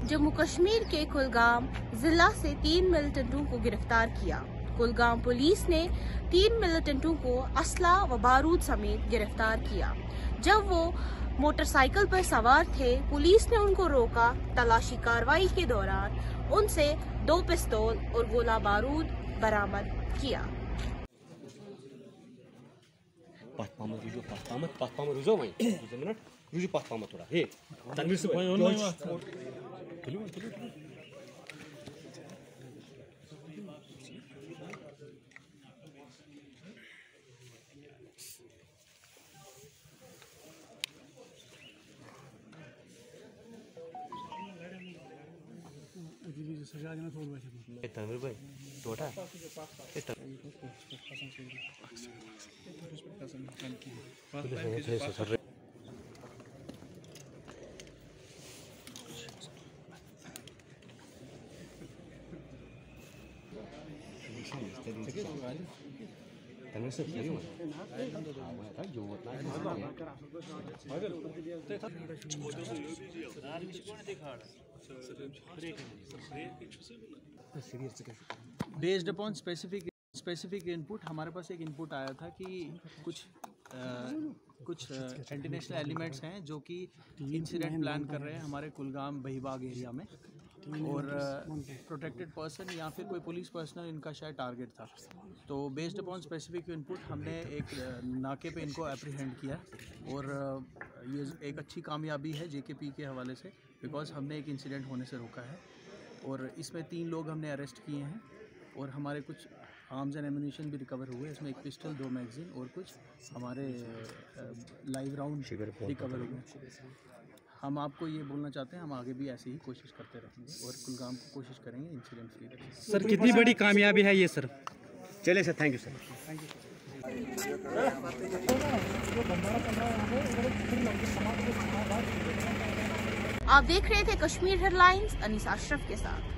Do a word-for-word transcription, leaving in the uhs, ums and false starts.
जम्मू कश्मीर के कुलगाम जिला से तीन मिलिटेंटों को गिरफ्तार किया। कुलगाम पुलिस ने तीन मिलिटेंटों को असला व बारूद समेत गिरफ्तार किया। जब वो मोटरसाइकिल पर सवार थे, पुलिस ने उनको रोका। तलाशी कार्रवाई के दौरान उनसे दो पिस्तौल और गोला बारूद बरामद किया। तनवीर भाई टोटा तनवीर से सही हुआ जो based upon specific specific input हमारे पास एक इनपुट आया था कि कुछ आ, कुछ एंटी नेशनल एलिमेंट्स हैं जो कि इंसिडेंट प्लान कर रहे हैं हमारे कुलगाम बहीबाग एरिया में, और प्रोटेक्टेड पर्सन या फिर कोई पुलिस पर्सनल इनका शायद टारगेट था। तो बेस्ड अपॉन स्पेसिफिक इनपुट हमने एक नाके पे इनको एप्रीहेंड किया, और ये एक अच्छी कामयाबी है जेकेपी के हवाले से, बिकॉज हमने एक इंसिडेंट होने से रोका है। और इसमें तीन लोग हमने अरेस्ट किए हैं, और हमारे कुछ आर्म्स एंड एम्यूनिशन भी रिकवर हुए। इसमें एक पिस्टल, दो मैगजीन और कुछ हमारे लाइव राउंड रिकवर हुए। हम आपको ये बोलना चाहते हैं, हम आगे भी ऐसे ही कोशिश करते रहेंगे और कुलगाम को कोशिश करेंगे इंसिडेंट फ्री रखने। सर कितनी बड़ी कामयाबी है ये सर? चले सर, थैंक यू सर। आप देख रहे थे कश्मीर हेडलाइंस अनीसा अशरफ के साथ।